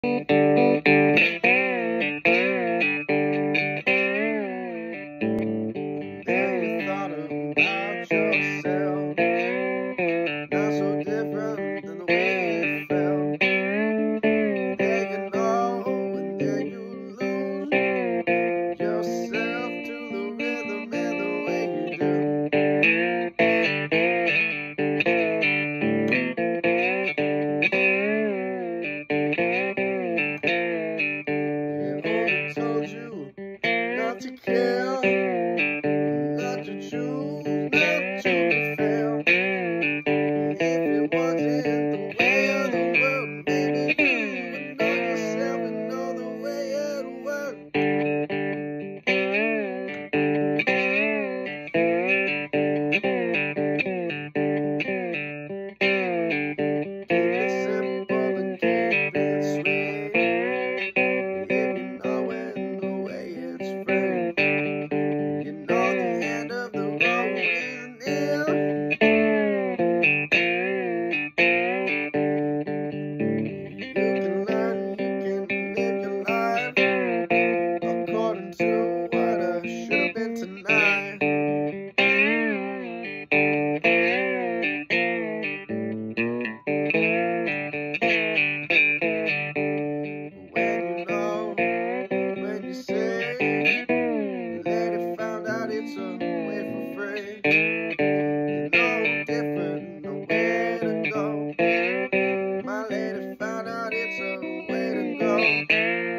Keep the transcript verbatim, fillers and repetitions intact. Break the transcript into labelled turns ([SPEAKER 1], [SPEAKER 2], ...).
[SPEAKER 1] you thought about yourself, not so different than the way it felt. There you know, and then you lose yourself to the rhythm and the way you do. It only told you not to kill, not to choose, not to be fair. If it wasn't the way of the world, maybe you would know yourself and know the way it works. Keep it simple and keep it sweet. If you know it and the way it's free, you know the end of the road is near. You can learn, you can live your life according to what I should have been tonight. When you know, when you say, lady found out it's a way for free. You know different, no way to go. My lady found out it's a way to go.